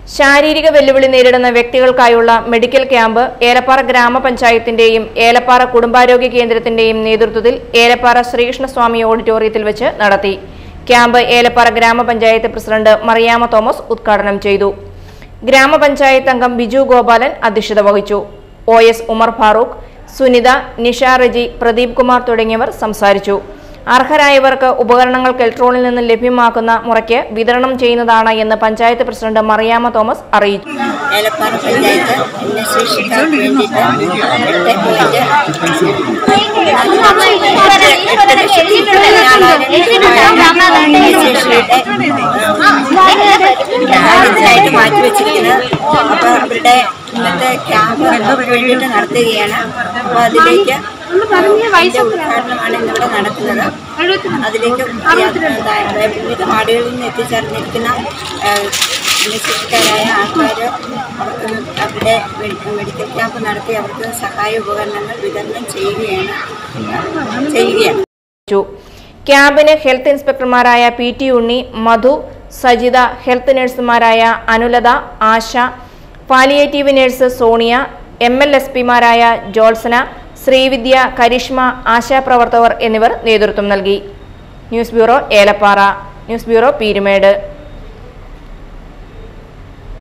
ശാരീരിക വെല്ലുവിളി നേരിടുന്ന വ്യക്തികൾക്കായുള്ള മെഡിക്കൽ ക്യാമ്പ് ഏലപ്പാറ ഗ്രാമപഞ്ചായത്തിന്റെയും ഏലപ്പാറ കുടുംബാരോഗ്യ കേന്ദ്രത്തിന്റെയും നേതൃത്വത്തിൽ ഏലപ്പാറ ശ്രീകൃഷ്ണസ്വാമി ഓഡിറ്റോറിയത്തിൽ വെച്ച് നടത്തി. ക്യാമ്പ് ഏലപ്പാറ ഗ്രാമപഞ്ചായത്ത് പ്രസിഡന്റ് മറിയാമ്മ തോമസ് ഉദ്ഘാടനം ചെയ്തു. ഗ്രാമപഞ്ചായത്ത് അംഗം ബിജു ഗോപാലൻ അധ്യക്ഷത വഹിച്ചു. OS ഉമർ ഫാറൂഖ്, സുനിത, നിഷ റജി, പ്രദീപ് കുമാർ തുടങ്ങിയവർ സംസാരിച്ചു. അർഹരായവർക്ക് ഉപകരണങ്ങൾ കെൽട്രോണിൽ നിന്ന് ലഭ്യമാക്കുന്ന മുറയ്ക്ക് വിതരണം ചെയ്യുന്നതാണ് എന്ന് പഞ്ചായത്ത് പ്രസിഡന്റ് മറിയാമ്മ തോമസ് അറിയിച്ചു. ഏലപ്പാറ പഞ്ചായത്ത് ഭിന്നശേഷിക്കാർക്ക് വേണ്ടിയിട്ട് മാറ്റിവെച്ചിരിക്കുന്നത്. അപ്പോൾ അവരുടെ ഇന്നത്തെ ക്യാമ്പ് വേണ്ടിയിട്ട് നടത്തുകയാണ്. അപ്പോൾ അതിലേക്ക് ഉദ്ഘാടനമാണ് ഇന്നിവിടെ നടക്കുന്നത്. അതിലേക്ക് വിവിധ വാർഡുകളിൽ നിന്ന് എത്തിച്ചേർന്നിരിക്കുന്ന ഭിന്നശേഷിക്കാരായ ആൾക്കാർ അവരുടെ മെഡിക്കൽ ക്യാമ്പ് നടത്തി അവർക്ക് സഹായ ഉപകരണങ്ങൾ വിതരണം ചെയ്യുകയാണ്. ക്യാമ്പിന് ഹെൽത്ത് ഇൻസ്പെക്ടർമാരായ PT ഉണ്ണി, മധു, സജിത, ഹെൽത്ത് നഴ്സുമാരായ അനുലത, ആശ, പാലിയേറ്റീവ് നഴ്സ് സോണിയ, MLSPമാരായ ജോത്സന, ശ്രീവിദ്യ, കരിഷ്മ, ആശാപ്രവർത്തകർ എന്നിവർ നേതൃത്വം നൽകി. News bureau Elappara, news bureau Peermade.